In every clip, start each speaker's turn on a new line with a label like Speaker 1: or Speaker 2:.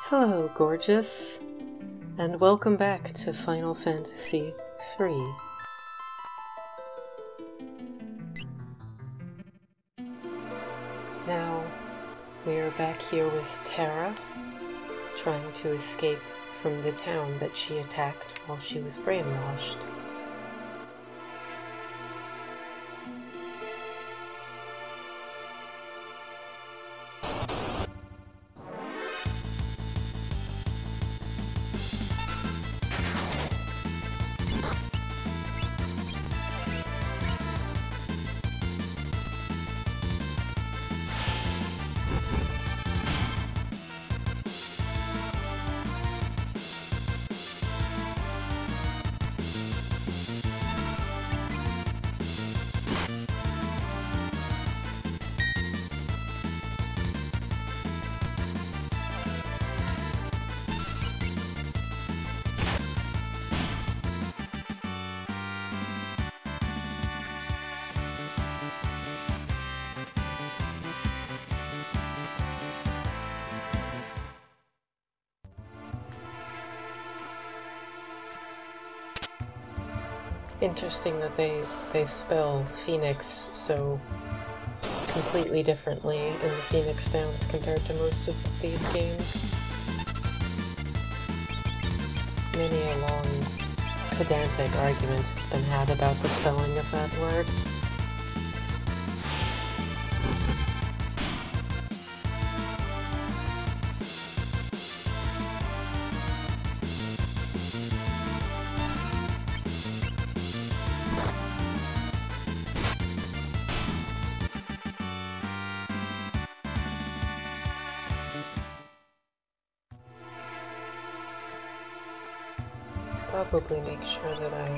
Speaker 1: Hello, gorgeous, and welcome back to Final Fantasy III. Now, we are back here with Terra, trying to escape from the town that she attacked while she was brainwashed. Interesting that they spell Phoenix so completely differently in the Phoenix Downs compared to most of these games. Many a long, pedantic argument has been had about the spelling of that word. Probably make sure that I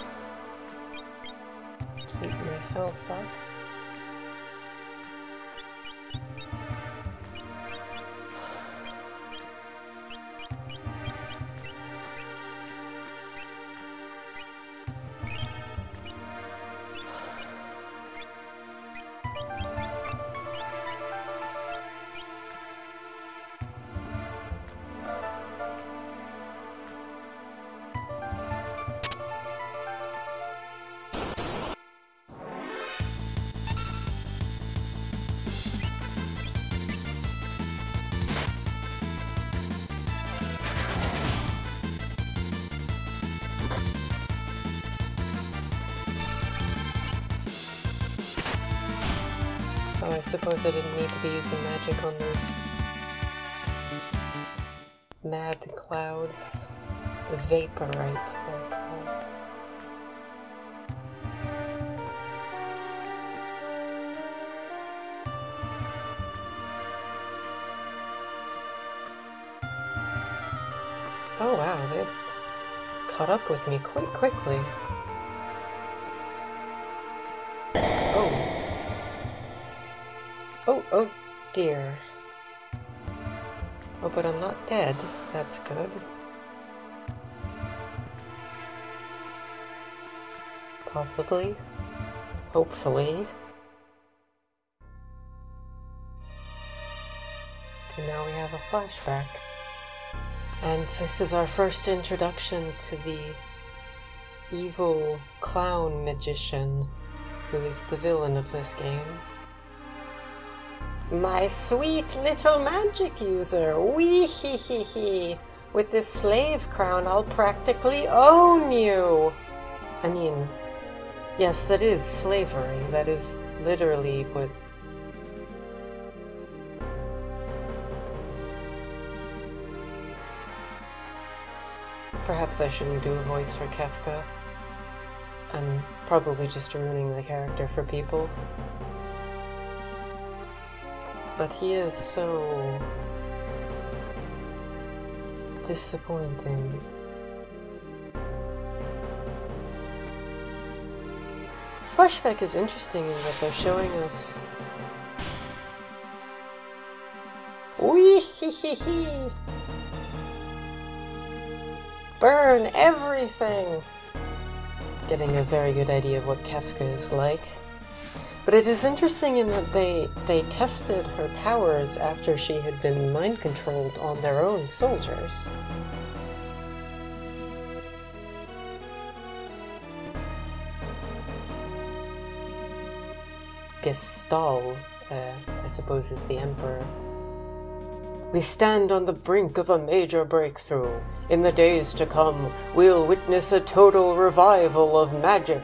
Speaker 1: keep my health up. Oh, I suppose I didn't need to be using magic on those mad clouds. The vaporite. Oh wow, they've caught up with me quite quickly. Oh dear. Oh, but I'm not dead. That's good. Possibly. Hopefully. And now we have a flashback. And this is our first introduction to the evil clown magician who is the villain of this game. My sweet little magic user, wee hee hee hee. With this slave crown, I'll practically own you. I mean, yes, that is slavery. That is literally what... Perhaps I shouldn't do a voice for Kefka. I'm probably just ruining the character for people. But he is so disappointing. This flashback is interesting in that they're showing us... Wee hee hee hee! Burn everything! Getting a very good idea of what Kefka is like. But it is interesting in that they tested her powers after she had been mind-controlled on their own soldiers. Gestal, I suppose, is the Emperor. We stand on the brink of a major breakthrough. In the days to come, we'll witness a total revival of magic.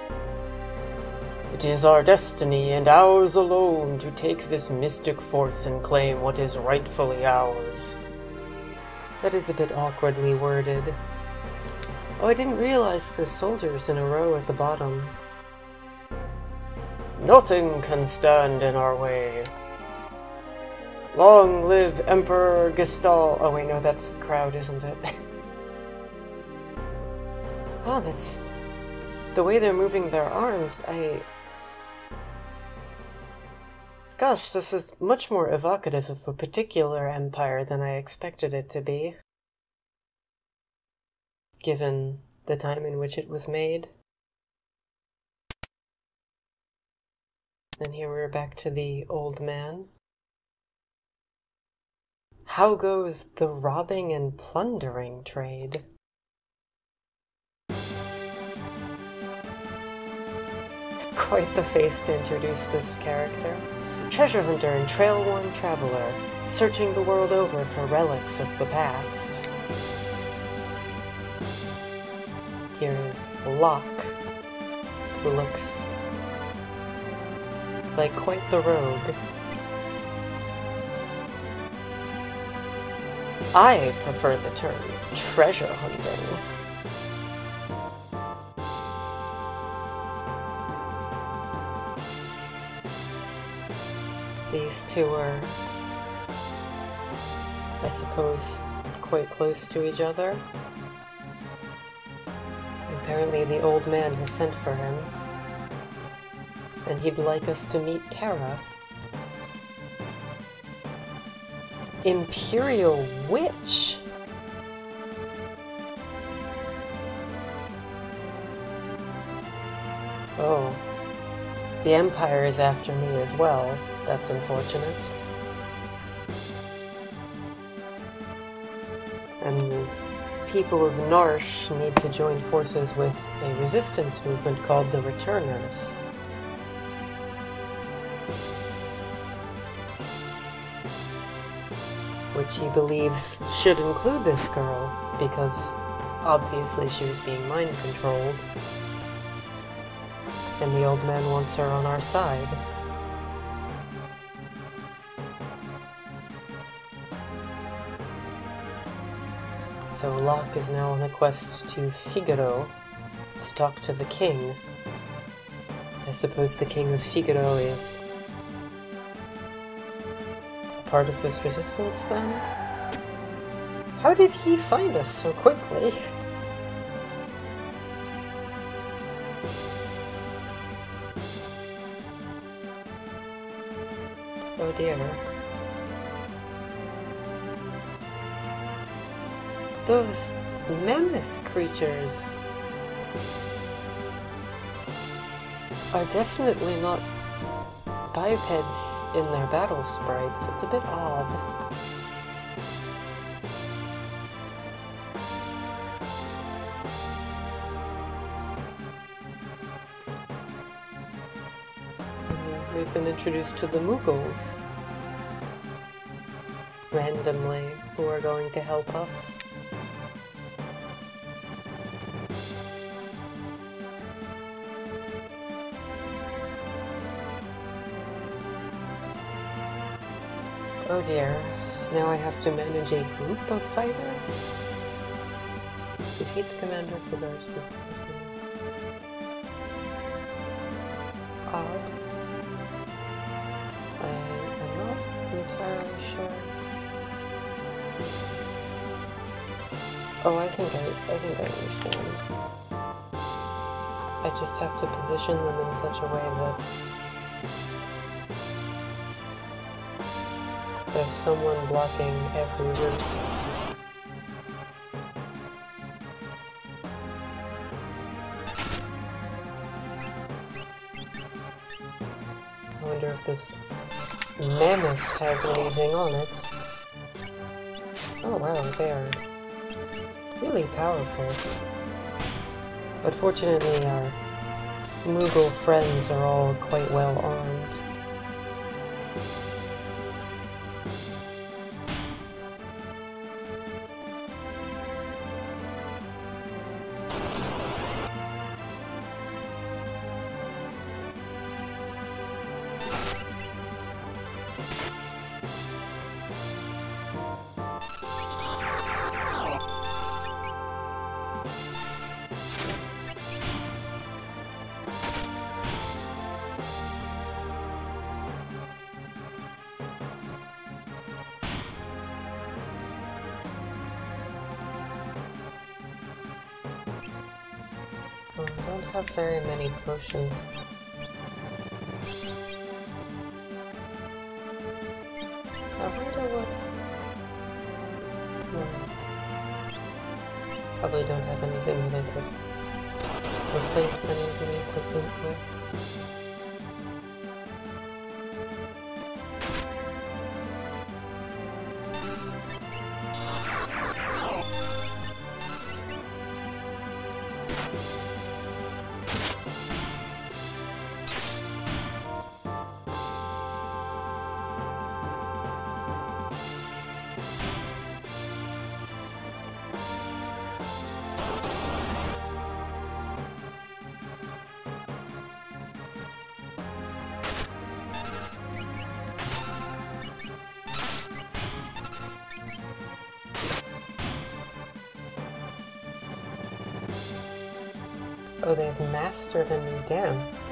Speaker 1: It is our destiny, and ours alone, to take this mystic force and claim what is rightfully ours. That is a bit awkwardly worded. Oh, I didn't realize the soldiers in a row at the bottom. Nothing can stand in our way. Long live Emperor Gestal. Oh wait, no, that's the crowd, isn't it? Oh, that's... the way they're moving their arms, Gosh, this is much more evocative of a particular empire than I expected it to be, given the time in which it was made. And here we're back to the old man. How goes the robbing and plundering trade? Quite the face to introduce this character. Treasure hunter and trail-worn traveler, searching the world over for relics of the past. Here is Locke, who looks like quite the rogue. I prefer the term treasure hunting. These two are, I suppose, quite close to each other. Apparently the old man has sent for him, and he'd like us to meet Tara. Imperial Witch? Oh. The Empire is after me as well. That's unfortunate. And the people of Narsh need to join forces with a resistance movement called the Returners. Which he believes should include this girl, because obviously she was being mind-controlled. And the old man wants her on our side. So Locke is now on a quest to Figaro to talk to the king. I suppose the king of Figaro is part of this resistance then? How did he find us so quickly? Oh dear. Those mammoth creatures are definitely not bipeds in their battle sprites. It's a bit odd. We've been introduced to the Mughals randomly, who are going to help us. Oh dear, now I have to manage a group of fighters? Defeat the commander of the guards. Odd. I'm not entirely sure. Oh, I think I understand. I just have to position them in such a way that there's someone blocking every route. mammoth has anything on it. Oh wow, they are really powerful. But fortunately our Moogle friends are all quite well armed. I don't have very many potions. I wonder what... Probably don't have anything that I could replace any of the equipment with. Oh, they've mastered a new dance.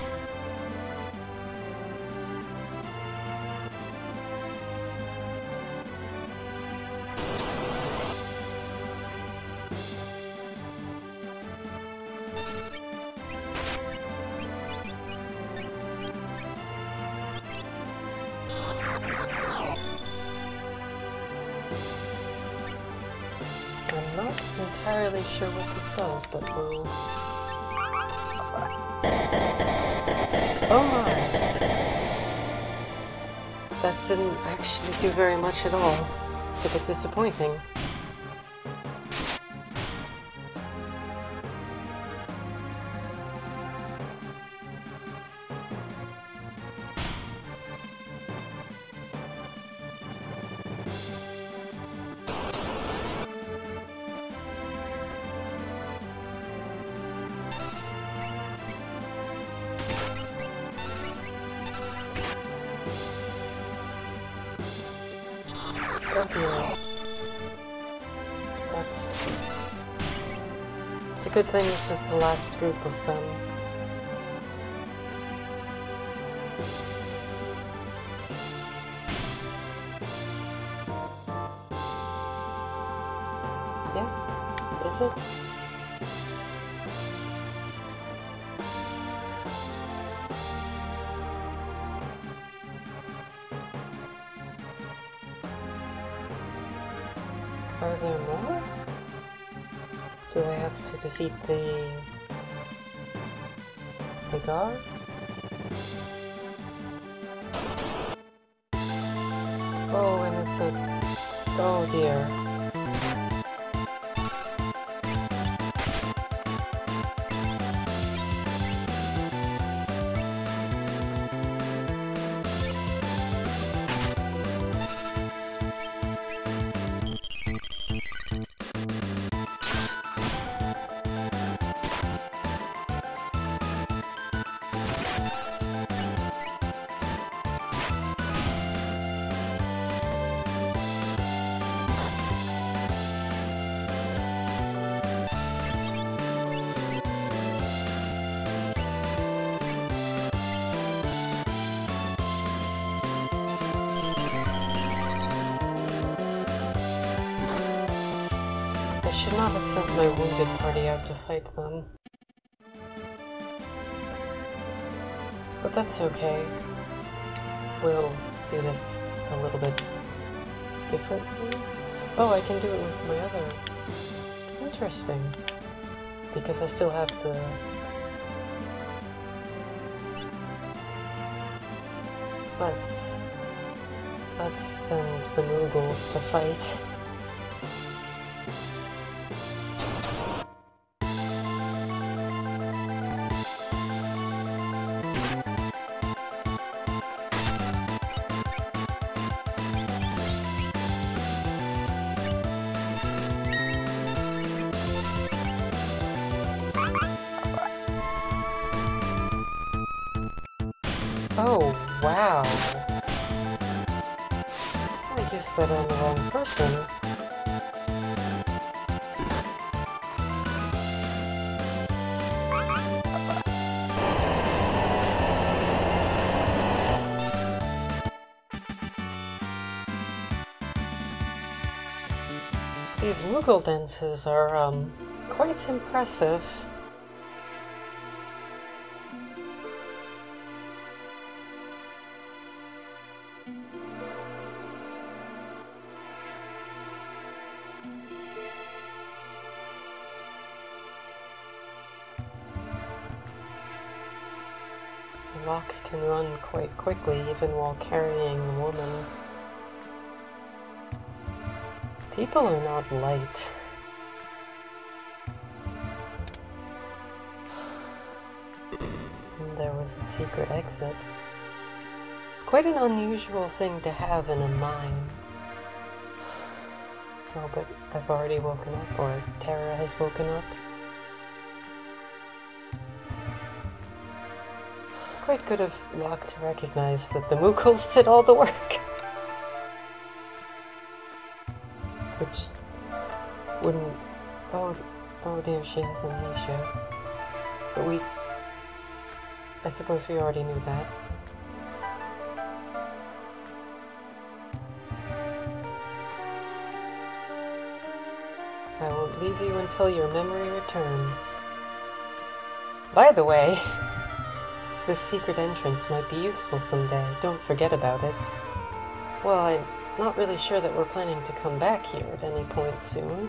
Speaker 1: I'm not entirely sure what this does, but we'll... Oh my! That didn't actually do very much at all. It's a bit disappointing. It's a good thing this is the last group of them. Yes? Is it? Are there more? Do I have to defeat the guard? Oh, and it's a... oh dear. I should not have sent my wounded party out to fight them. But that's okay. We'll do this a little bit differently. Oh, I can do it with my other... Interesting. Because I still have the... Let's Let's send the Moogles to fight. Oh, wow. I guessed that on the wrong person. These Moogle dances are, quite impressive. Locke can run quite quickly even while carrying a woman. People are not light. And there was a secret exit. Quite an unusual thing to have in a mine. Oh, but I've already woken up, or Tara has woken up. Quite good of Locke to recognize that the Moogles did all the work. Which wouldn't... Oh dear, she has amnesia. But I suppose we already knew that. I won't leave you until your memory returns. By the way, this secret entrance might be useful someday. Don't forget about it. Well, I'm not really sure that we're planning to come back here at any point soon.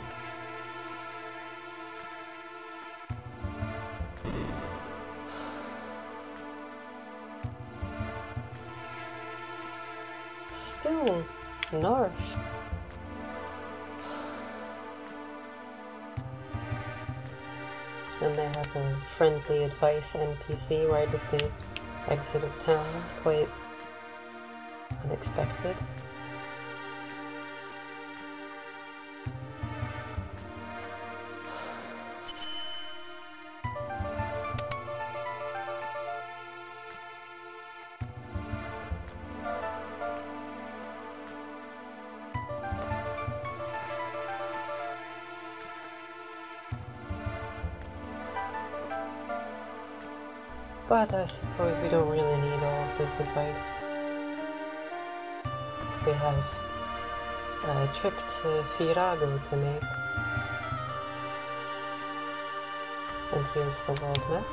Speaker 1: Still north. And they have a friendly advice NPC right at the exit of town. Quite unexpected. But I suppose we don't really need all of this advice. We have a trip to Firago to make. And here's the world map.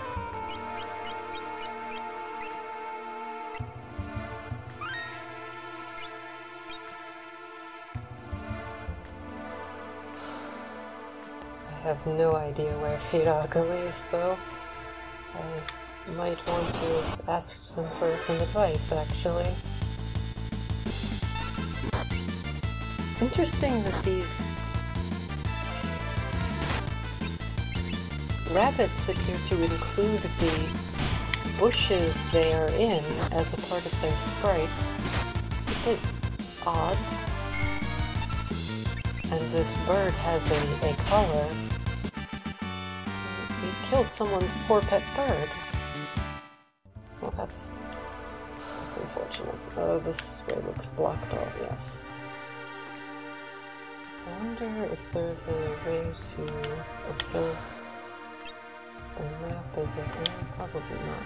Speaker 1: I have no idea where Firago is, though. I might want to have asked them for some advice, actually. Interesting that these rabbits appear to include the bushes they are in as a part of their sprite. It's a bit odd. And this bird has a collar. You've killed someone's poor pet bird. Well, that's unfortunate. Oh, this way looks blocked off, yes. I wonder if there's a way to observe the map as a whole. Probably not.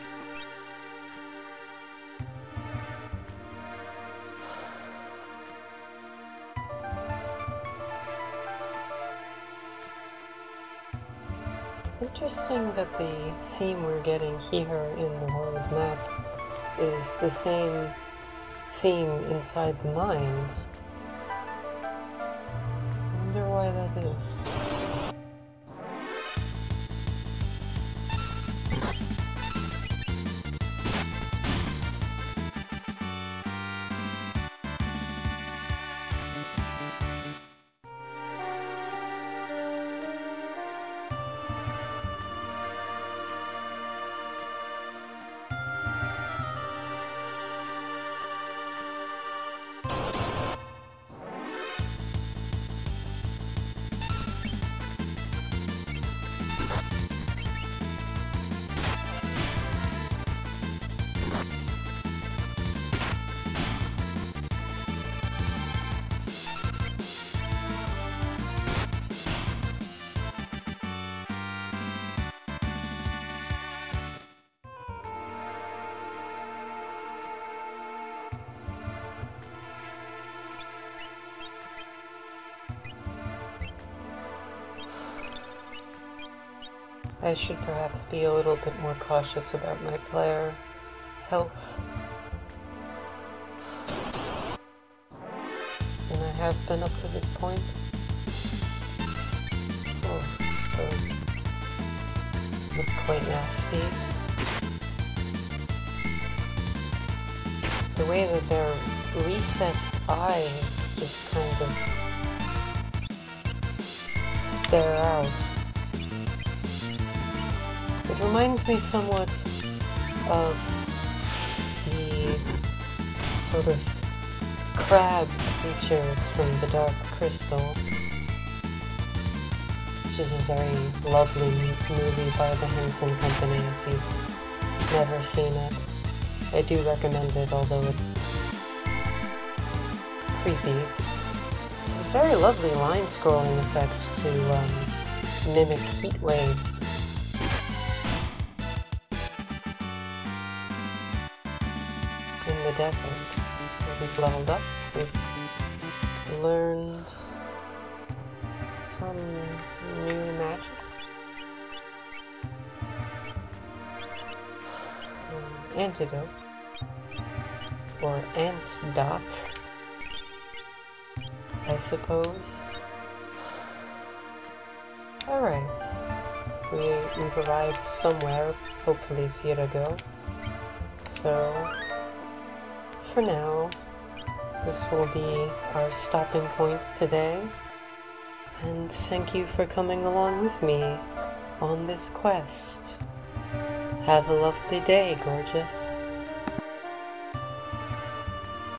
Speaker 1: Interesting that the theme we're getting here in the world map is the same theme inside the mines. I wonder why that is. I should perhaps be a little bit more cautious about my player health than I have been up to this point. Oh, those look quite nasty. The way that their recessed eyes just kind of stare out. It reminds me somewhat of the sort of crab creatures from the Dark Crystal, which is a very lovely movie by the Henson Company if you've never seen it. I do recommend it, although it's creepy. It's a very lovely line scrolling effect to mimic heat waves. In the desert. We've leveled up, we've learned some new magic. Antidote. Or antidote, I suppose. Alright. We've arrived somewhere, hopefully Firago. So, for now, this will be our stopping point today. And thank you for coming along with me on this quest. Have a lovely day, gorgeous.